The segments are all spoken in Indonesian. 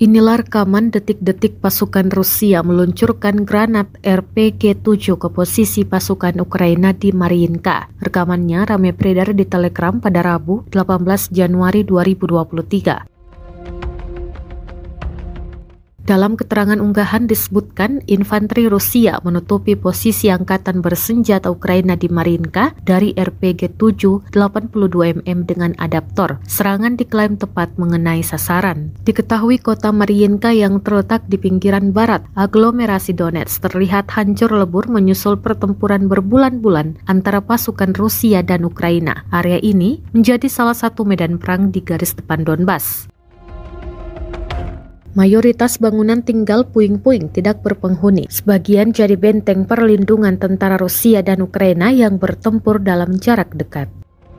Inilah rekaman detik-detik pasukan Rusia meluncurkan granat RPG-7 ke posisi pasukan Ukraina di Mariinka. Rekamannya ramai beredar di Telegram pada Rabu, 18 Januari 2023. Dalam keterangan unggahan disebutkan, infanteri Rusia menutupi posisi angkatan bersenjata Ukraina di Mariinka dari RPG-7 82 mm dengan adaptor. Serangan diklaim tepat mengenai sasaran. Diketahui kota Mariinka yang terletak di pinggiran barat aglomerasi Donetsk terlihat hancur lebur menyusul pertempuran berbulan-bulan antara pasukan Rusia dan Ukraina. Area ini menjadi salah satu medan perang di garis depan Donbas. Mayoritas bangunan tinggal puing-puing tidak berpenghuni. Sebagian jadi benteng perlindungan tentara Rusia dan Ukraina yang bertempur dalam jarak dekat.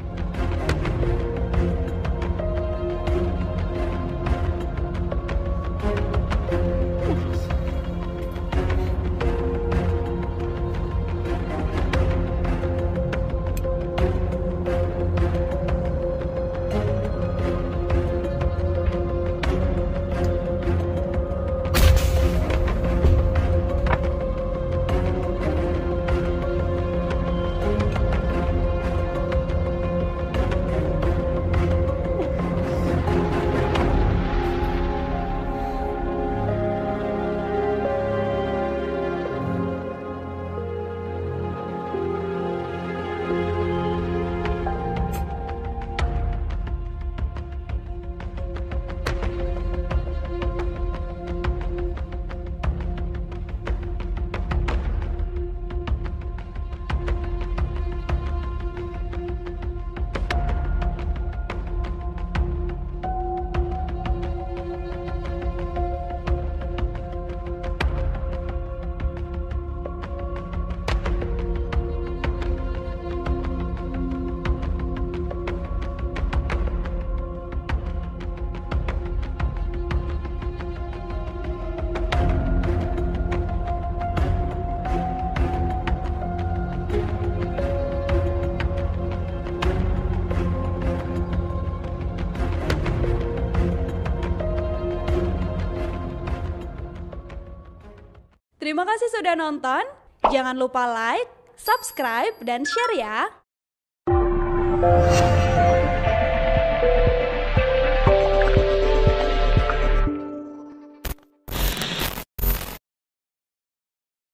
Terima kasih sudah nonton. Jangan lupa like, subscribe, dan share ya.